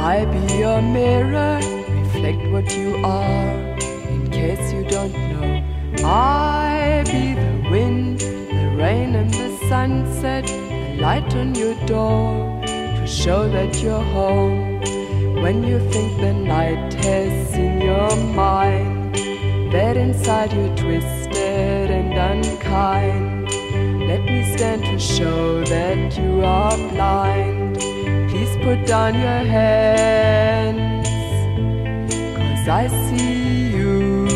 I be your mirror, reflect what you are, in case you don't know. I be the wind, the rain and the sunset, the light on your door, to show that you're home. When you think the night has seen your mind, that inside you're twisted and unkind, let me stand to show that you are blind. Please put down your hands, 'cause I see you.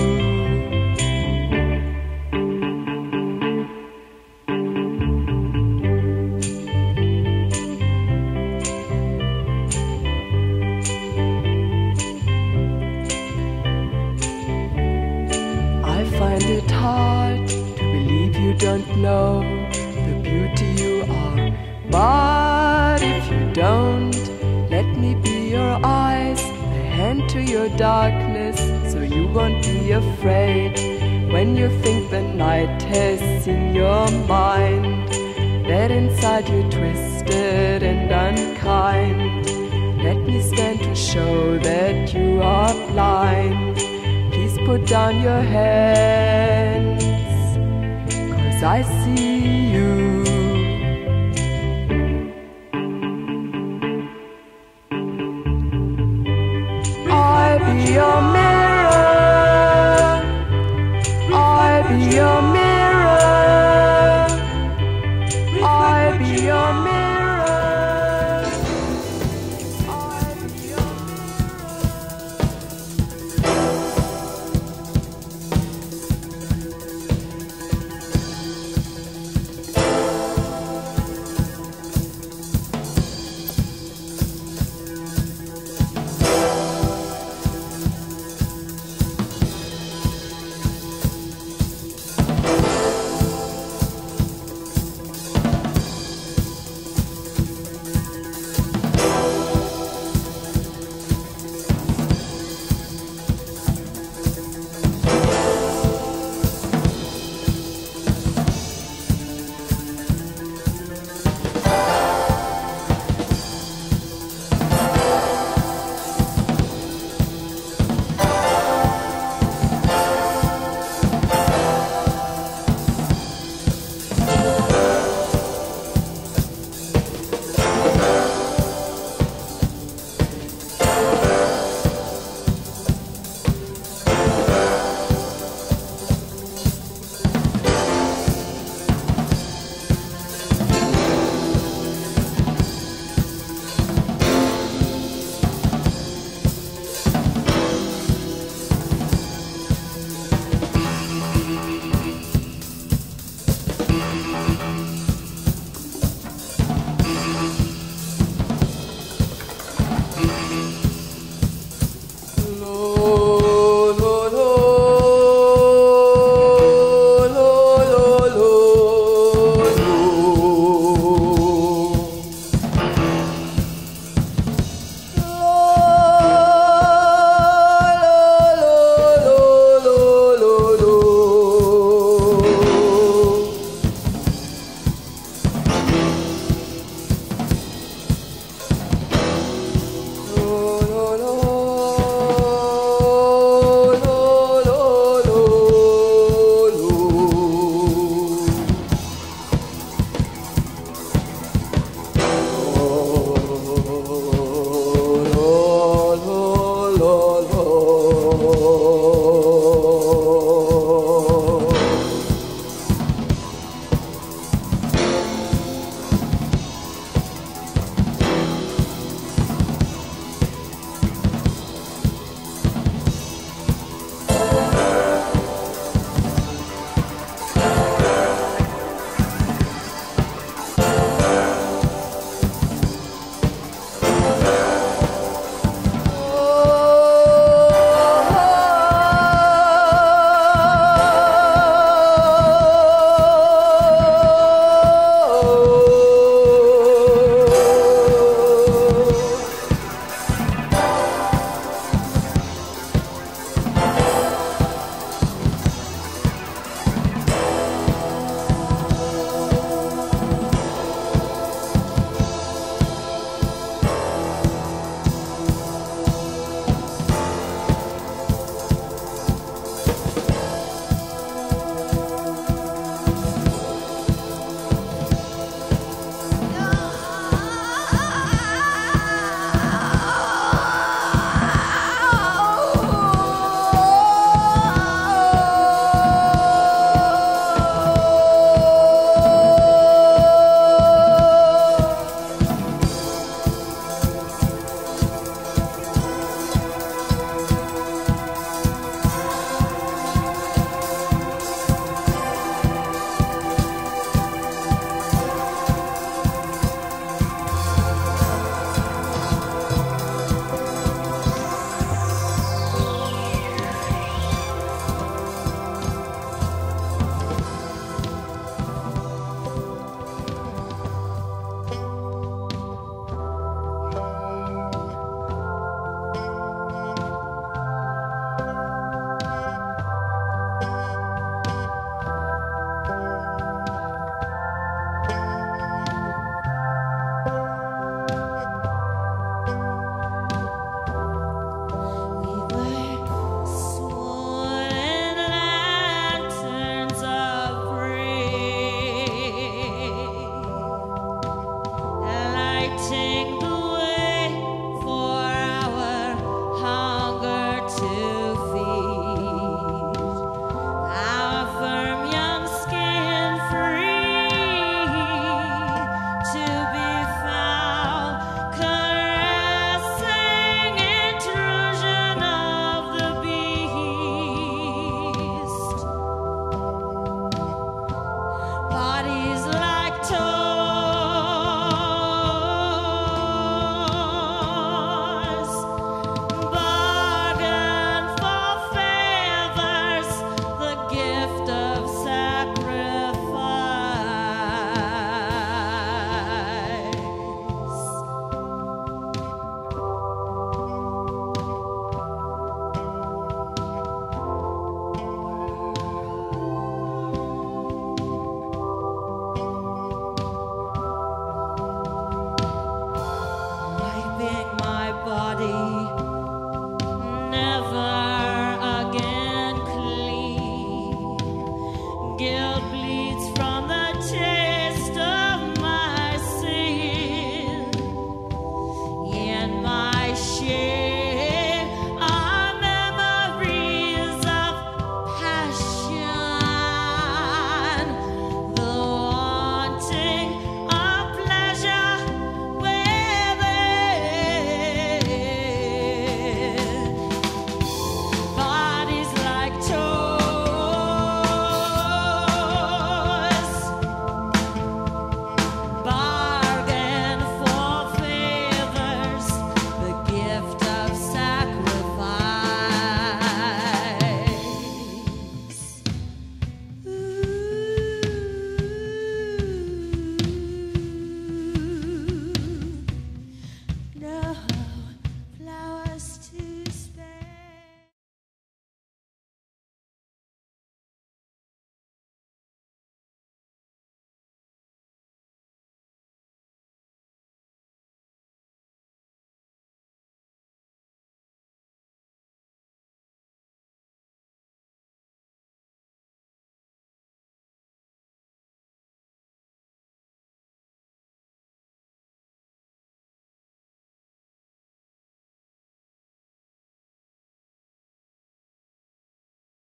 I find it hard to believe you don't know the beauty you are, but if you don't, let me be your eyes, a hand to your darkness, so you won't be afraid. When you think the night has seen your mind, that inside you're twisted and unkind, let me stand to show that you are blind. Please put down your hands, 'cause I see you.